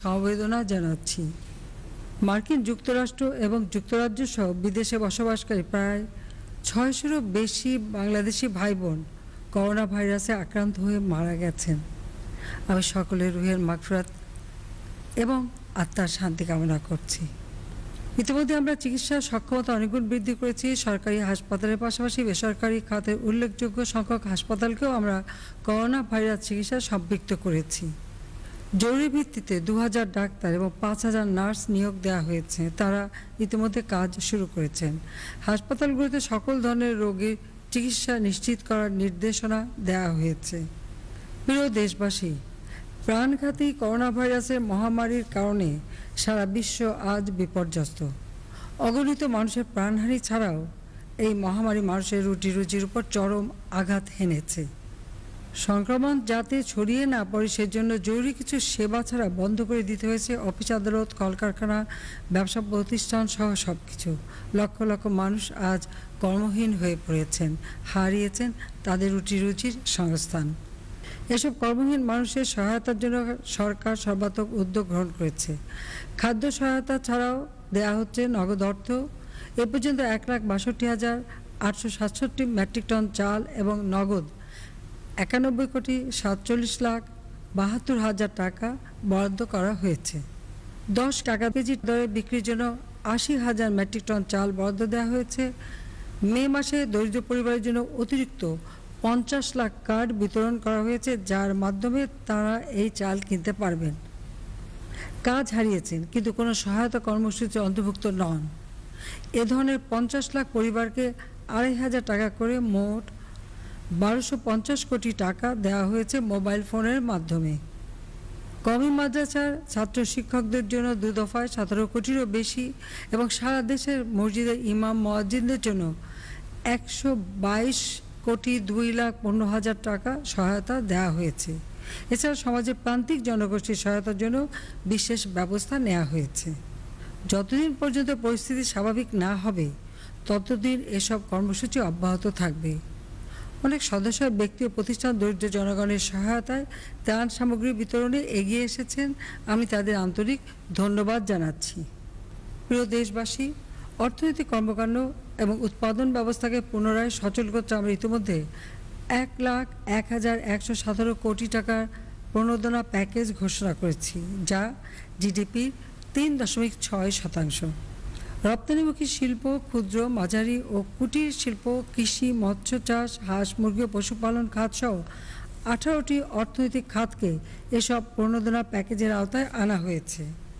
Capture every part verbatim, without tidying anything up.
সমবেদনা জানাচ্ছি। মার্কিন যুক্তরাষ্ট্র এবং যুক্তরাজ্য সহ বিদেশে বসবাসকারী প্রায় ছয়শোরও বেশি বাংলাদেশি ভাই বোন করোনা ভাইরাসে আক্রান্ত হয়ে মারা গেছেন। আমি সকলের রুহের মাগফিরাত এবং আত্মার শান্তি কামনা করছি। ইতিমধ্যে আমরা চিকিৎসার সক্ষমতা অনেকগুণ বৃদ্ধি করেছি। সরকারি হাসপাতালের পাশাপাশি বেসরকারি খাতের উল্লেখযোগ্য সংখ্যক হাসপাতালকেও আমরা করোনা ভাইরাস চিকিৎসা সম্পৃক্ত করেছি। জরুরি ভিত্তিতে দু হাজার ডাক্তার এবং পাঁচ হাজার নার্স নিয়োগ দেওয়া হয়েছে। তারা ইতিমধ্যে কাজ শুরু করেছেন। হাসপাতালগুলোতে সকল ধরনের রোগীর চিকিৎসা নিশ্চিত করার নির্দেশনা দেওয়া হয়েছে। প্রিয় দেশবাসী, প্রাণঘাতী করোনা ভাইরাসের মহামারীর কারণে সারা বিশ্ব আজ বিপর্যস্ত। অগণিত মানুষের প্রাণহানি ছাড়াও এই মহামারী মানুষের রুটি রুজির উপর চরম আঘাত হেনেছে। সংক্রমণ যাতে ছড়িয়ে না পড়ে সেজন্য জরুরি কিছু সেবা ছাড়া বন্ধ করে দিতে হয়েছে অফিস, আদালত, কলকারখানা, ব্যবসা প্রতিষ্ঠান সহ সব কিছু। লক্ষ লক্ষ মানুষ আজ কর্মহীন হয়ে পড়েছেন, হারিয়েছেন তাদের রুটি রুজির সংস্থান। এসব কর্মহীন মানুষের সহায়তার জন্য সরকার সর্বাত্মক উদ্যোগ গ্রহণ করেছে। খাদ্য সহায়তা ছাড়াও দেয়া হচ্ছে নগদ অর্থ। এ পর্যন্ত এক লাখ বাষট্টি হাজার আটশো সাতষট্টি মেট্রিক টন চাল এবং নগদ একানব্বই কোটি সাতচল্লিশ লাখ বাহাত্তর হাজার টাকা বরাদ্দ করা হয়েছে। দশ টাকা কেজি দরে বিক্রির জন্য আশি হাজার মেট্রিক টন চাল বরাদ্দ দেওয়া হয়েছে। মে মাসে দরিদ্র পরিবারের জন্য অতিরিক্ত পঞ্চাশ লাখ কার্ড বিতরণ করা হয়েছে, যার মাধ্যমে তারা এই চাল কিনতে পারবেন। কাজ হারিয়েছেন কিন্তু কোনো সহায়তা কর্মসূচি অন্তর্ভুক্ত নন এ ধরনের পঞ্চাশ লাখ পরিবারকে আড়াই হাজার টাকা করে মোট বারোশো পঞ্চাশ কোটি টাকা দেওয়া হয়েছে মোবাইল ফোনের মাধ্যমে। কওমি মাদ্রাসার ছাত্র শিক্ষকদের জন্য দু দফায় সতেরো কোটিরও বেশি এবং সারা দেশের মসজিদের ইমাম মুয়াজ্জিনদের জন্য একশো বাইশ কোটি দুই লাখ পনেরো হাজার টাকা সহায়তা দেওয়া হয়েছে। এছাড়া সমাজের প্রান্তিক জনগোষ্ঠীর সহায়তার জন্য বিশেষ ব্যবস্থা নেওয়া হয়েছে। যতদিন পর্যন্ত পরিস্থিতি স্বাভাবিক না হবে ততদিন এসব কর্মসূচি অব্যাহত থাকবে। অনেক সদস্য ব্যক্তি ও প্রতিষ্ঠান দরিদ্র জনগণের সহায়তায় ত্রাণ সামগ্রী বিতরণে এগিয়ে এসেছেন। আমি তাদের আন্তরিক ধন্যবাদ জানাচ্ছি। প্রিয় দেশবাসী, অর্থনৈতিক কর্মকাণ্ড এবং উৎপাদন ব্যবস্থাকে পুনরায় সচল করতে আমরা ইতিমধ্যে এক লাখ এক হাজার একশো সতেরো কোটি টাকার প্রণোদনা প্যাকেজ ঘোষণা করেছি, যা জিডিপির তিন দশমিক ছয় শতাংশ। রপ্তানিমুখী শিল্প, ক্ষুদ্র, মাঝারি ও কুটির শিল্প, কৃষি, মৎস্য চাষ, হাঁস মুরগি ও পশুপালন খাত সহ আঠারোটি অর্থনৈতিক খাতকে এসব প্রণোদনা প্যাকেজের আওতায় আনা হয়েছে।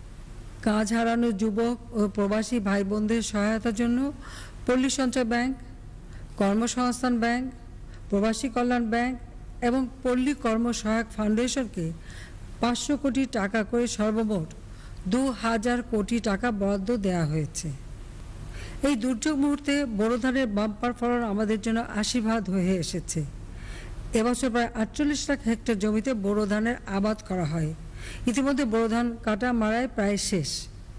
কাজ হারানো যুবক ও প্রবাসী ভাই বোনদের সহায়তার জন্য পল্লী সঞ্চয় ব্যাংক, কর্মসংস্থান ব্যাংক, প্রবাসী কল্যাণ ব্যাংক এবং পল্লী কর্মসহায়ক ফাউন্ডেশনকে পাঁচশো কোটি টাকা করে সর্বমোট দু হাজার কোটি টাকা বরাদ্দ দেওয়া হয়েছে। এই দুর্যোগ মুহূর্তে বোরো ধানের বাম্পার ফলন আমাদের জন্য আশীর্বাদ হয়ে এসেছে। এবছর প্রায় আটচল্লিশ লাখ হেক্টর জমিতে বোরো ধানের আবাদ করা হয়। ইতিমধ্যে বোরো ধান কাটা মাড়াই প্রায় শেষ।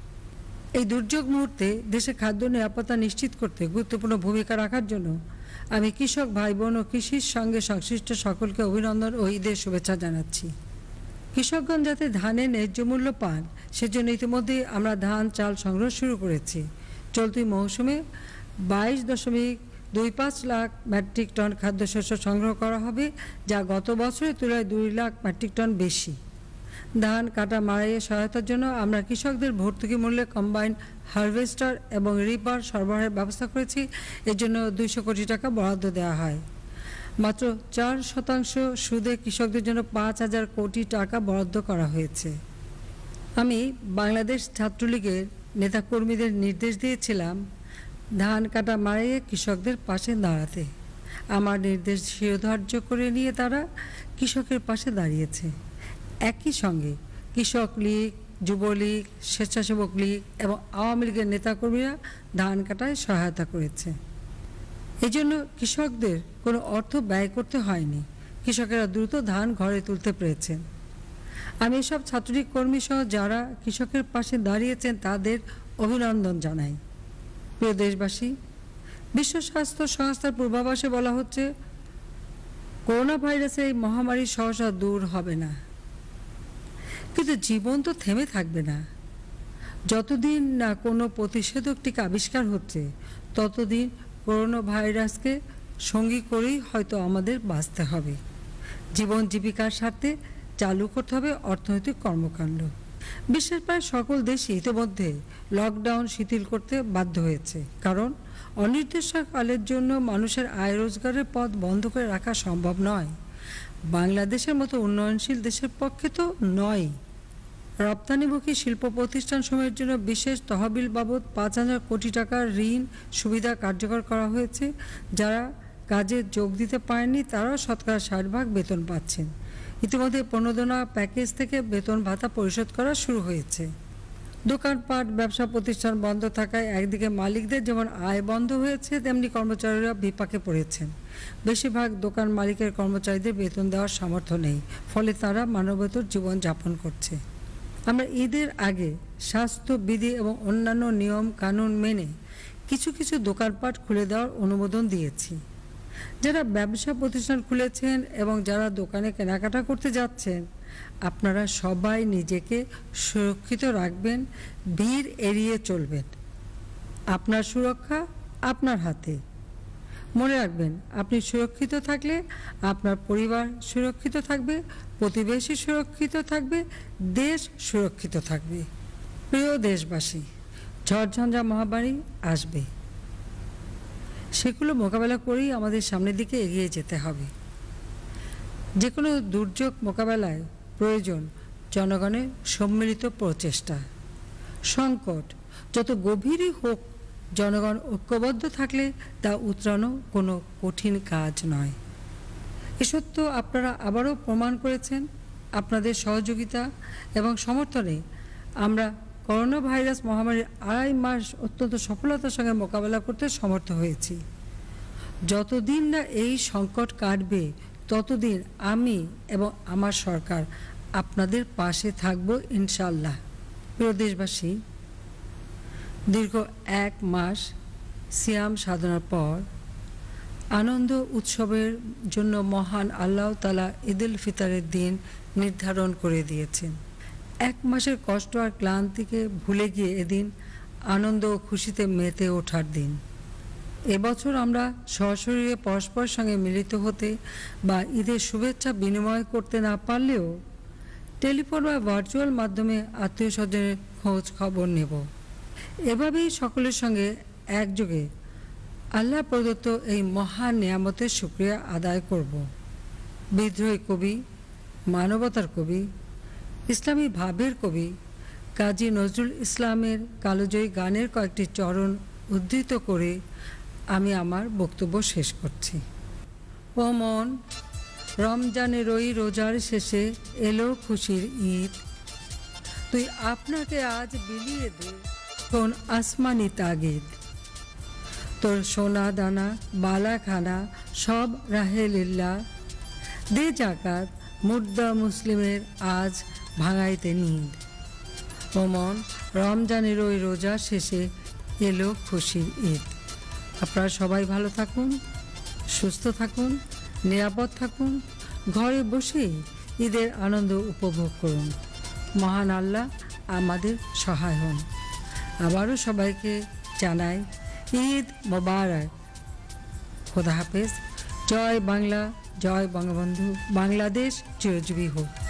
এই দুর্যোগ মুহূর্তে দেশে খাদ্য নিরাপত্তা নিশ্চিত করতে গুরুত্বপূর্ণ ভূমিকা রাখার জন্য আমি কৃষক ভাই বোন ও কৃষির সঙ্গে সংশ্লিষ্ট সকলকে অভিনন্দন ও ঈদের শুভেচ্ছা জানাচ্ছি। কৃষকগণ যাতে ধানের ন্যায্য মূল্য পান সেজন্য ইতিমধ্যে আমরা ধান চাল সংগ্রহ শুরু করেছি। চলতি মৌসুমে বাইশ দশমিক দুই পাঁচ লাখ মেট্রিক টন খাদ্যশস্য সংগ্রহ করা হবে, যা গত বছরের তুলনায় দুই লাখ মেট্রিক টন বেশি। ধান কাটা মাড়াইয়ের সহায়তার জন্য আমরা কৃষকদের ভর্তুকি মূল্যে কম্বাইন হারভেস্টার এবং রিপার সরবরাহের ব্যবস্থা করেছি। এর জন্য দুইশো কোটি টাকা বরাদ্দ দেওয়া হয়। মাত্র চার শতাংশ সুদে কৃষকদের জন্য পাঁচ হাজার কোটি টাকা বরাদ্দ করা হয়েছে। আমি বাংলাদেশ ছাত্রলীগের নেতাকর্মীদের নির্দেশ দিয়েছিলাম ধান কাটা মাড়াইয়ে কৃষকদের পাশে দাঁড়াতে। আমার নির্দেশ শিরোধার্য করে নিয়ে তারা কৃষকের পাশে দাঁড়িয়েছে। একই সঙ্গে কৃষক লীগ, যুবলীগ, স্বেচ্ছাসেবক লীগ এবং আওয়ামী লীগের নেতাকর্মীরা ধান কাটায় সহায়তা করেছে। এই জন্য কৃষকদের কোনো অর্থ ব্যয় করতে হয়নি। কৃষকেরা দ্রুত ধান ঘরে তুলতে পেরেছেন। আমি এসব ছাত্রলীগ কর্মী সহ যারা কৃষকের পাশে দাঁড়িয়েছেন তাদের অভিনন্দন জানাই। প্রিয় দেশবাসী, বিশ্ব স্বাস্থ্য সংস্থার পূর্বাভাসে বলা হচ্ছে করোনা ভাইরাসের এই মহামারী সহসা দূর হবে না, কিন্তু জীবন তো থেমে থাকবে না। যতদিন না কোনো প্রতিষেধক টিকা আবিষ্কার হচ্ছে, ততদিন করোনা ভাইরাসকে সঙ্গী করেই হয়তো আমাদের বাঁচতে হবে। জীবন জীবিকার স্বার্থে চালু করতে হবে অর্থনৈতিক কর্মকাণ্ড। বিশ্বের প্রায় সকল দেশই ইতিমধ্যে লকডাউন শিথিল করতে বাধ্য হয়েছে, কারণ অনির্দিষ্টকালের জন্য মানুষের আয় রোজগারের পথ বন্ধ করে রাখা সম্ভব নয়। বাংলাদেশের মতো উন্নয়নশীল দেশের পক্ষে তো নয়। রপ্তানিমুখী শিল্প প্রতিষ্ঠানসমূহের জন্য বিশেষ তহবিল বাবদ পাঁচ হাজার কোটি টাকার ঋণ সুবিধা কার্যকর করা হয়েছে। যারা কাজে যোগ দিতে পারেননি তারাও শতকরা ষাট ভাগ বেতন পাচ্ছেন। ইতিমধ্যে প্রণোদনা প্যাকেজ থেকে বেতন ভাতা পরিশোধ করা শুরু হয়েছে। দোকানপাট ব্যবসা প্রতিষ্ঠান বন্ধ থাকায় একদিকে মালিকদের যেমন আয় বন্ধ হয়েছে, তেমনি কর্মচারীরা বিপাকে পড়েছেন। বেশিরভাগ দোকান মালিকের কর্মচারীদের বেতন দেওয়ার সামর্থ্য নেই, ফলে তারা মানবেতর জীবন যাপন করছে। আমরা ঈদের আগে স্বাস্থ্যবিধি এবং অন্যান্য নিয়ম কানুন মেনে কিছু কিছু দোকানপাট খুলে দেওয়ার অনুমোদন দিয়েছি। যারা ব্যবসা প্রতিষ্ঠান খুলেছেন এবং যারা দোকানে কেনাকাটা করতে যাচ্ছেন, আপনারা সবাই নিজেকে সুরক্ষিত রাখবেন, ভিড় এড়িয়ে চলবেন। আপনার সুরক্ষা আপনার হাতে। মনে রাখবেন, আপনি সুরক্ষিত থাকলে আপনার পরিবার সুরক্ষিত থাকবে, প্রতিবেশী সুরক্ষিত থাকবে, দেশ সুরক্ষিত থাকবে। প্রিয় দেশবাসী, ঝড়ঝঞ্ঝা মহামারী আসবে, সেগুলো মোকাবেলা করেই আমাদের সামনের দিকে এগিয়ে যেতে হবে। যে কোনো দুর্যোগ মোকাবেলায় প্রয়োজন জনগণের সম্মিলিত প্রচেষ্টা। সংকট যত গভীরই হোক, জনগণ ঐক্যবদ্ধ থাকলে তা উতরানো কোনো কঠিন কাজ নয়। এ সত্য আপনারা আবারও প্রমাণ করেছেন। আপনাদের সহযোগিতা এবং সমর্থনে আমরা করোনা ভাইরাস মহামারীর আড়াই মাস অত্যন্ত সফলতার সঙ্গে মোকাবেলা করতে সমর্থ হয়েছি। যতদিন না এই সংকট কাটবে, ততদিন আমি এবং আমার সরকার আপনাদের পাশে থাকব ইনশাল্লাহ। প্রিয় দেশবাসী, দীর্ঘ এক মাস সিয়াম সাধনার পর আনন্দ উৎসবের জন্য মহান আল্লাহ তাআলা ঈদুল ফিতরের দিন নির্ধারণ করে দিয়েছেন। এক মাসের কষ্ট আর ক্লান্তিকে ভুলে গিয়ে এদিন আনন্দ ও খুশিতে মেতে ওঠার দিন। এবছর আমরা সশরীরে পরস্পরের সঙ্গে মিলিত হতে বা ঈদের শুভেচ্ছা বিনিময় করতে না পারলেও টেলিফোন বা ভার্চুয়াল মাধ্যমে আত্মীয় স্বজনের খোঁজ খবর নেব। এভাবেই সকলের সঙ্গে একযোগে আল্লাহ প্রদত্ত এই মহান নিয়ামতের শুকরিয়া আদায় করব। বিদ্রোহী কবি, মানবতার কবি, ইসলামী ভাবের কবি কাজী নজরুল ইসলামের কালোজয়ী গানের কয়েকটি চরণ উদ্ধৃত করে আমি আমার বক্তব্য শেষ করছি। ও মন, রমজানের ওই রোজার শেষে এলো খুশির ঈদ, তুই আপনাকে আজ বিলিয়ে দে শোন আসমানি তাগিদ। তোর সোনা দানা বালা খানা সব রাহে লিল্লাহ, দে জাকাত মুর্দা মুসলিমের আজ ভাঙাইতে নিদ। ও মন, রমজানের ওই রোজা শেষে এলো খুশির ঈদ। আপনারা সবাই ভালো থাকুন, সুস্থ থাকুন, নিরাপদ থাকুন, ঘরে বসেই ঈদের আনন্দ উপভোগ করুন। মহান আল্লাহ আমাদের সহায় হন। আবারও সবাইকে জানাই ঈদ মোবারক। খোদা হাফেজ। জয় বাংলা, জয় বঙ্গবন্ধু। বাংলাদেশ চিরজীবী হোক।